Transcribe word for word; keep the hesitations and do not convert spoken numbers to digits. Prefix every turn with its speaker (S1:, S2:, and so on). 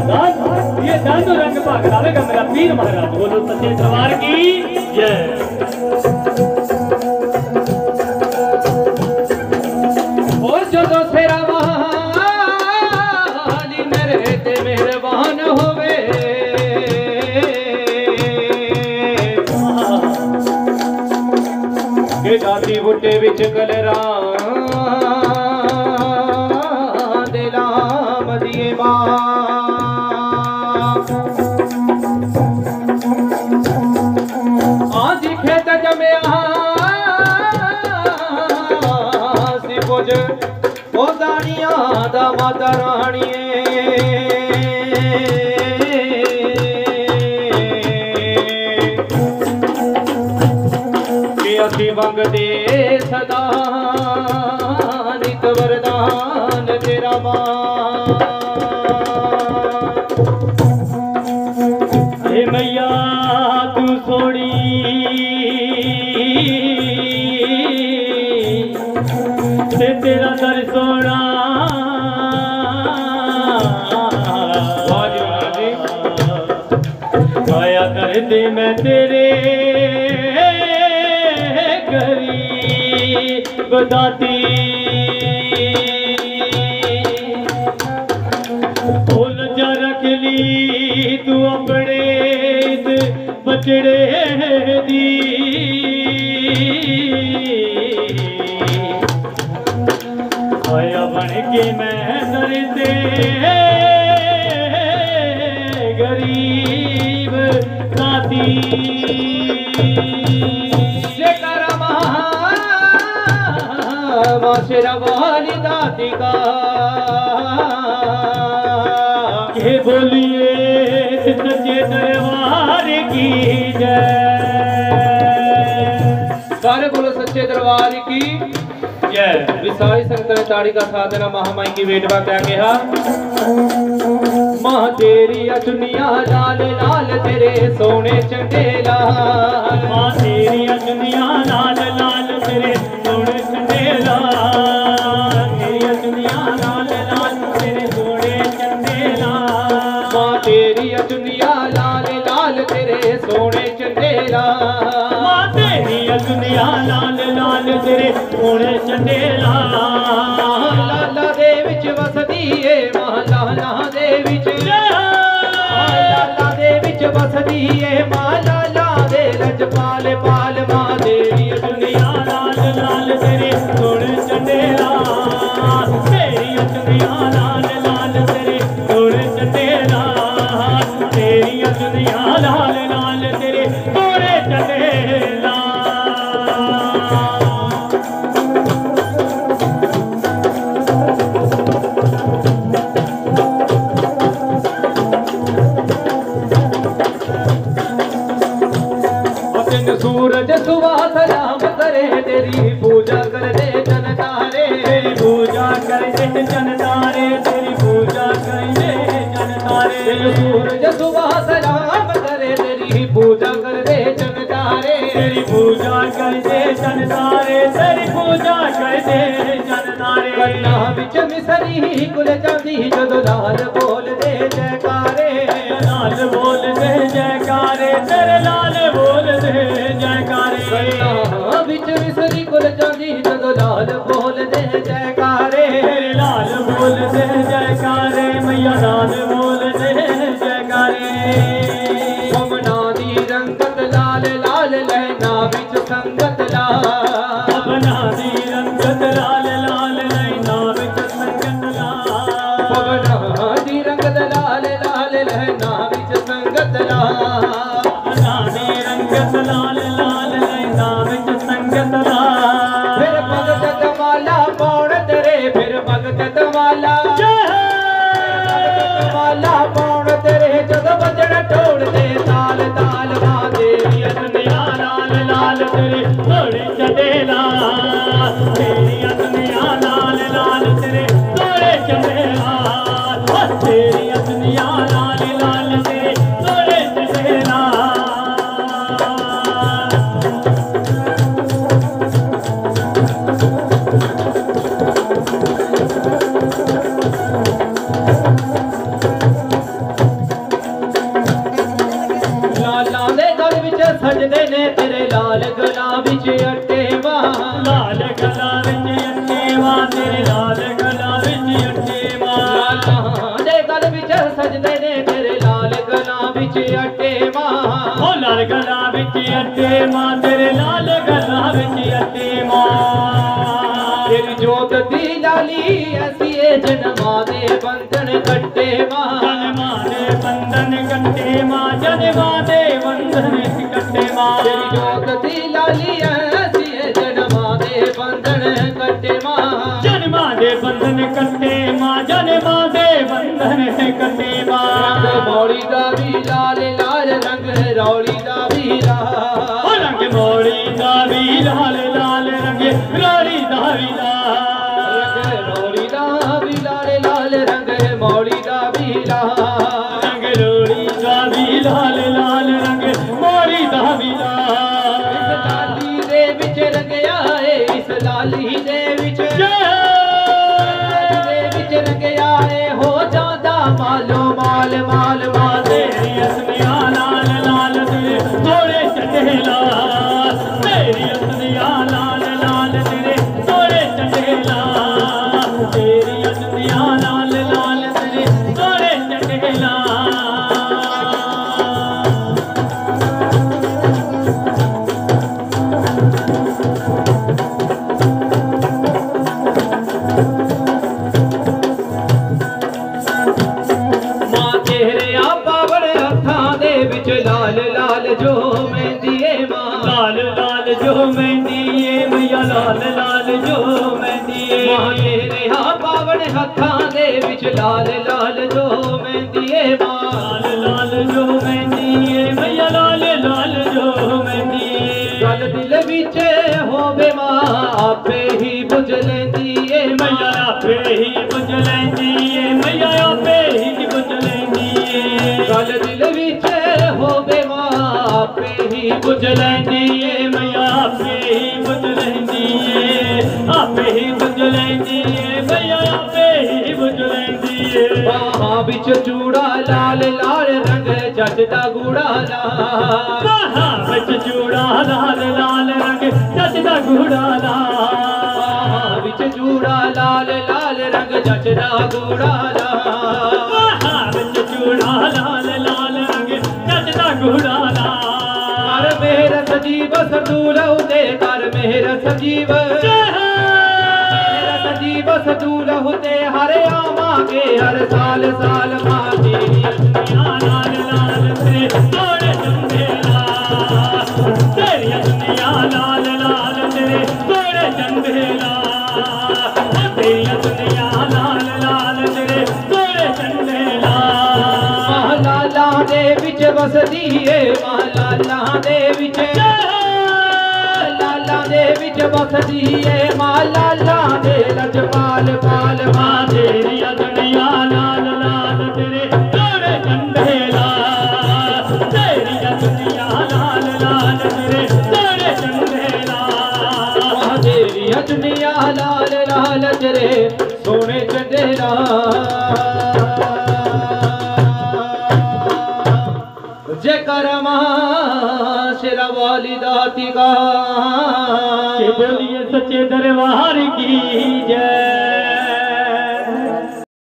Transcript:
S1: दान ये दानू रंग भाग डालेगा मेरा पीर महाराज। बोलो सच्चे दरबार की जय।
S2: और जो दो फेरा वाली मेरे ते मेहरबान होवे के दाती बुट्टे विच कलरा दिला मदिए मां आज खेत जमया सी पुज ओ दानिया दा माता राणीए असी मंगदे सदा नित वरदान तेरा मां।
S1: हे मैया तू सोड़ी ते तेरा दर सोना माया कर दे मैं तेरे बताती भूल जा रख ली तू अपने बचड़े दी आया बन के मैं दर्दे गरीब दाती
S2: शेरा वाली दाती का
S1: के बोलिए सच्चे दरबार की जय।
S2: सारे बोलो सच्चे दरबार की
S1: जय।
S2: विसाई संगत ने ताड़ी का साथ देना महामाई की बेटवा क्या कहा मां तेरी अचुनिया लाल लाल तेरे सोने चंगे लाल
S1: मां तेरी अचुनिया लाल लाल तेरे सोने चंगे लाल तेरी अचुनिया लाल लाल तेरे सोने चंगे लाल
S2: मां तेरी अचुनिया लाल लाल तेरे सोने चंगे लाल
S1: मां तेरी अचुनिया लाल लाल तेरे सोने चंगे लाल
S2: लाला दे विच वसदी ए मां लाला दे विच लाला दे विच वसदी ए मां लाला दे रजपाल पाल मां तेरी
S1: अचुनिया लाल लाल तेरे सोने चंगे लाल तेरी अचुनिया लाल लाल तेरे सोने चंगे लाल तेरी अचुनिया लाल लाल तेरे सोने चंगे लाल।
S2: सूरज सुबह सलाम करे तेरी पूजा कर दे जन तारे
S1: तेरी पूजा कर दे जन तारे तेरी पूजा कर दे जन तारे
S2: सूरज सुबह सलाम करे तेरी पूजा कर दे जन तारे
S1: तेरी पूजा कर दे जन तारे तेरी पूजा कर दे जन तारे
S2: कन्ना विच मिसरी कुल चांदी जदों लाल बोल दे जयकारे
S1: लाल बोल दे जयकारे तेरे लाल बोल दे जयकारे
S2: कन्ना विच मिसरी कुल चांदी जदों लाल बोल दे जयकारे
S1: लाल बोल दे जयकारे मैया लाल बोल दे जयकारे
S2: पवना दी रंगत लाल लाल लहना विच संगत लाल
S1: पवना दी रंगत लाल लाल लहना विच संगत लाल
S2: पवना दी रंगत लाल लाल लहना विच संगत लाल
S1: पवना दी रंगत लाल लाल लहना विच संगत लाल
S2: फिर भगत वाला पौड़ तेरे फिर भगत वाला वाला पौड़ तेरे जद बजड़ टोड़ दे ताल ताल मां तेरी
S1: अचुनिया लाल लाल तेरे सोने चंगे लाल तेरी अचुनिया लाल लाल तेरे सोने चंगे लाल तेरी अचुनिया लाल लाल तेरे सोने चंगे लाल
S2: सजदे ने तेरे लाल गला विच अटे मां
S1: ओ लाल गला विच अटे मां तेरे लाल गला विच अटे मां
S2: तेरी जोत दी लाली ऐसी है जन्मा दे बंधन कट्टे मां
S1: जन्मा दे बंधन कट्टे मां जन्मा दे बंधन कट्टे मां
S2: तेरी जोत दी लाली ऐसी है जन्मा दे बंधन कट्टे मां
S1: जन्मा दे बंधन कट्टे मां जन्मा दे बंधन कट्टे मां
S2: मौली दा भी लाल लाल रंग रौली दा भी लाल
S1: ओ रंग मौली दा भी लाल लाल रंग रौली दा भी लाल
S2: रौली दा भी लाल लाल रंग मौली दा भी लाल
S1: रंग रौली दा भी लाल लाल रंग मौली दा भी लाल
S2: इस लाली दे विच रंगया है इस लाली दे विच दे विच रंगया है हो जादा मालो माल माल माल
S1: तेरी असलिया लाल लाल तेरे थोड़े चढ़े लाल तेरी असलिया लाल लाल तेरे थोड़े चढ़े लाल तेरी असलिया लाल लाल तेरे थोड़े चढ़े लाल
S2: लाल लाल जो मेहंदी मां
S1: लाल लाल जो मेहंदी मैया लाल लाल जो मेहंदी
S2: मां तेरे हाँ पावन हत्थां दे विच लाल लाल जो मेहंदी मां
S1: लाल लाल जो मेहंदी मैया लाल लाल जो मेहंदी
S2: गल दिल विच होवे मां आपे ही बुझ लैंदी ए
S1: मैया आपे ही बुझ लैंदी मैया आपे ही बुझ लैंदी
S2: गल दिल विच होवे मां आपे ही बुझ लैंदी ए
S1: मैया आपे ही बुझ लैंदी आपे ही बुझ लैंदी मैया आपे ही बुझ लैंदी
S2: बाहां विच चूड़ा लाल लाल रंग जचदा गूड़ा लाल
S1: बाहां विच चूड़ा लाल लाल रंग जचदा गूड़ा लाल
S2: विच चूड़ा लाल लाल रंग जचदा गूड़ा लाल
S1: बाहां विच चूड़ा लाल लाल रंग जचदा गूड़ा लाल
S2: कर मेहर सजीव सदूलौ दे कर मेहर सजीव मेहर सजीव सदूलौ दे हरे आवांगे हर साल साल मां तेरी
S1: असलिया लाल लाल तेरे थोड़े चंदे लाल तेरी असलिया लाल लाल तेरे थोड़े चंदे लाल तेरी असलिया लाल लाल तेरे थोड़े चंदे लाल
S2: लाला दे विच वसदी ए मां लाला दे विच लाला दे विच वसदी ए मां लाला दे लजपाल पाल मां
S1: तेरी असलिया लाल लाल तेरे थोड़े चंदे लाल तेरी असलिया लाल लाल तेरे थोड़े चंदे लाल
S2: तेरी अजनिया लाल लाल तेरे सोने चंदे लाल जेकर मां शेरा वाली दाती का
S1: के बोलिए सच्चे दरबार की